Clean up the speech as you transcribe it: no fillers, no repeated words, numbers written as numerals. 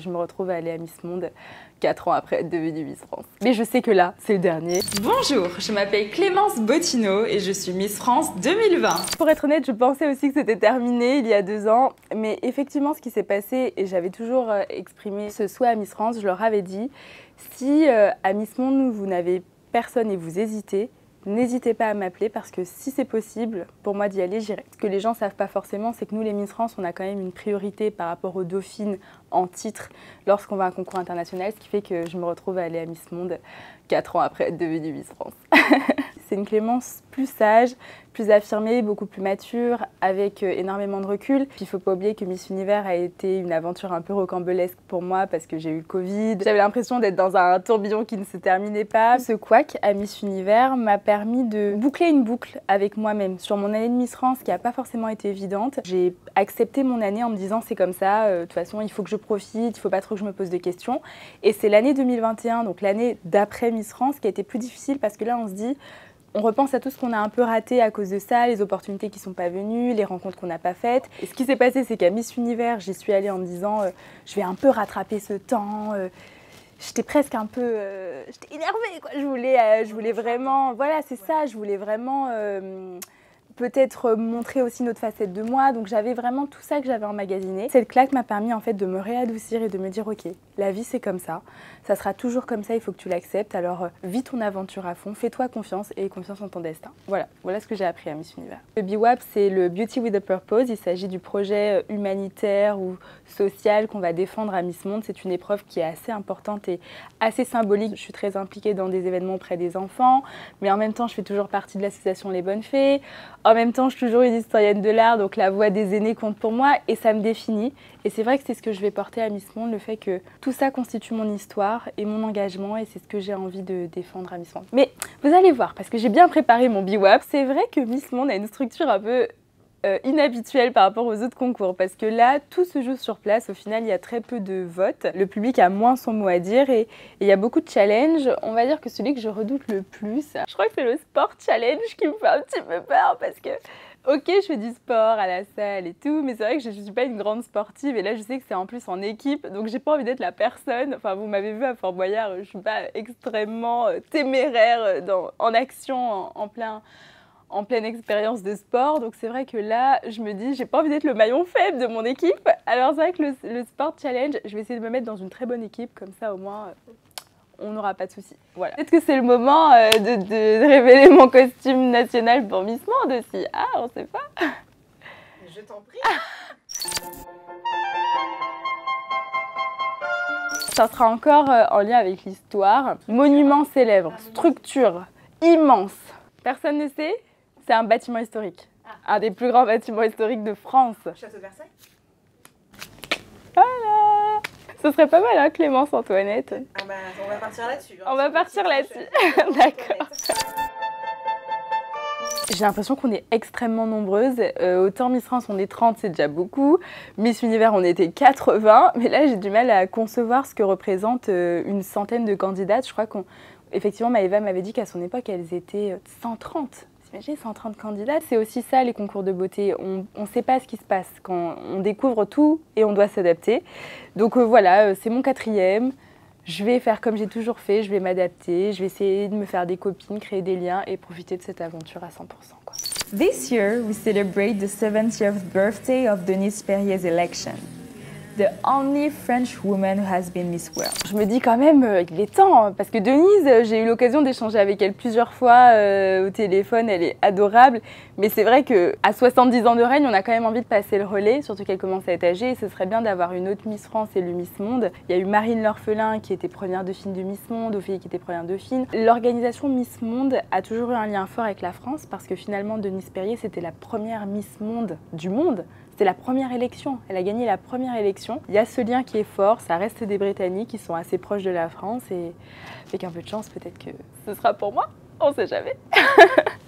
Je me retrouve à aller à Miss Monde 4 ans après être devenue Miss France. Mais je sais que là, c'est le dernier. Bonjour, je m'appelle Clémence Bottineau et je suis Miss France 2020. Pour être honnête, je pensais aussi que c'était terminé il y a 2 ans. Mais effectivement, ce qui s'est passé, et j'avais toujours exprimé ce souhait à Miss France, je leur avais dit, si à Miss Monde, vous n'avez personne et vous hésitez, n'hésitez pas à m'appeler parce que si c'est possible, pour moi d'y aller, j'irai. Ce que les gens ne savent pas forcément, c'est que nous, les Miss France, on a quand même une priorité par rapport aux dauphines en titre lorsqu'on va à un concours international, ce qui fait que je me retrouve à aller à Miss Monde 4 ans après être devenue Miss France. C'est une Clémence plus sage, plus affirmée, beaucoup plus mature, avec énormément de recul. Puis il ne faut pas oublier que Miss Univers a été une aventure un peu rocambolesque pour moi parce que j'ai eu le Covid. J'avais l'impression d'être dans un tourbillon qui ne se terminait pas. Ce couac à Miss Univers m'a permis de boucler une boucle avec moi-même sur mon année de Miss France qui n'a pas forcément été évidente. J'ai accepté mon année en me disant c'est comme ça, de toute façon il faut que je profite, il ne faut pas trop que je me pose de questions. Et c'est l'année 2021, donc l'année d'après Miss France, qui a été plus difficile parce que là on se dit on repense à tout ce qu'on a un peu raté à cause de ça, les opportunités qui ne sont pas venues, les rencontres qu'on n'a pas faites. Et ce qui s'est passé, c'est qu'à Miss Univers, j'y suis allée en me disant je vais un peu rattraper ce temps. J'étais presque un peu... j'étais énervée, quoi. Je voulais vraiment... Voilà, c'est ça, je voulais vraiment... peut-être montrer aussi une autre facette de moi, donc j'avais vraiment tout ça que j'avais emmagasiné. Cette claque m'a permis en fait de me réadoucir et de me dire ok, la vie c'est comme ça sera toujours comme ça, il faut que tu l'acceptes, alors vis ton aventure à fond, fais-toi confiance et confiance en ton destin. Voilà ce que j'ai appris à Miss Univers. Le BWAP c'est le Beauty with a Purpose, il s'agit du projet humanitaire ou social qu'on va défendre à Miss Monde. C'est une épreuve qui est assez importante et assez symbolique. Je suis très impliquée dans des événements auprès des enfants, mais en même temps je fais toujours partie de l'association Les Bonnes Fées. En même temps, je suis toujours une historienne de l'art, donc la voix des aînés compte pour moi et ça me définit. Et c'est vrai que c'est ce que je vais porter à Miss Monde, le fait que tout ça constitue mon histoire et mon engagement et c'est ce que j'ai envie de défendre à Miss Monde. Mais vous allez voir, parce que j'ai bien préparé mon BWAP, c'est vrai que Miss Monde a une structure un peu inhabituelle par rapport aux autres concours parce que là, tout se joue sur place. Au final, il y a très peu de votes. Le public a moins son mot à dire et il y a beaucoup de challenges. On va dire que celui que je redoute le plus, je crois que c'est le sport challenge qui me fait un petit peu peur parce que ok, je fais du sport à la salle et tout, mais c'est vrai que je ne suis pas une grande sportive et là, je sais que c'est en plus en équipe, donc j'ai pas envie d'être la personne. Enfin, vous m'avez vu à Fort Boyard, je suis pas extrêmement téméraire en action, en pleine expérience de sport, donc c'est vrai que là, je me dis, j'ai pas envie d'être le maillon faible de mon équipe. Alors c'est vrai que le Sport Challenge, je vais essayer de me mettre dans une très bonne équipe, comme ça au moins, on n'aura pas de soucis. Voilà. Peut-être que c'est le moment de révéler mon costume national pour Miss Monde aussi. Ah, on sait pas. Je t'en prie. Ça sera encore en lien avec l'histoire. Monument célèbre, structure immense. Personne ne sait? C'est un bâtiment historique. Un des plus grands bâtiments historiques de France. Château de Versailles. Voilà. Ce serait pas mal, hein, Clémence Antoinette. Ah bah, on va partir là-dessus. Hein. On va partir là-dessus. D'accord. J'ai l'impression qu'on est extrêmement nombreuses. Autant Miss France, on est 30, c'est déjà beaucoup. Miss Univers, on était 80. Mais là, j'ai du mal à concevoir ce que représente une centaine de candidates. Je crois qu'effectivement, Maëva m'avait dit qu'à son époque, elles étaient 130. T'imagines, 130 candidates. C'est aussi ça, les concours de beauté. On ne sait pas ce qui se passe quand on découvre tout et on doit s'adapter. Donc voilà, c'est mon 4e. Je vais faire comme j'ai toujours fait, je vais m'adapter, je vais essayer de me faire des copines, créer des liens et profiter de cette aventure à 100%. Quoi. This year, we celebrate the 70th birthday of Denise Perrier's election. The only French woman who has been Miss World. Je me dis quand même, il est temps, parce que Denise, j'ai eu l'occasion d'échanger avec elle plusieurs fois au téléphone, elle est adorable, mais c'est vrai qu'à 70 ans de règne, on a quand même envie de passer le relais, surtout qu'elle commence à être âgée, et ce serait bien d'avoir une autre Miss France et le Miss Monde. Il y a eu Marine L'Orphelin qui était première dauphine de Miss Monde, Ophélie qui était première dauphine. L'organisation Miss Monde a toujours eu un lien fort avec la France, parce que finalement, Denise Perrier, c'était la première Miss Monde du monde. C'était la première élection, elle a gagné la première élection. Il y a ce lien qui est fort, ça reste des Britanniques qui sont assez proches de la France et avec un peu de chance, peut-être que ce sera pour moi, on sait jamais.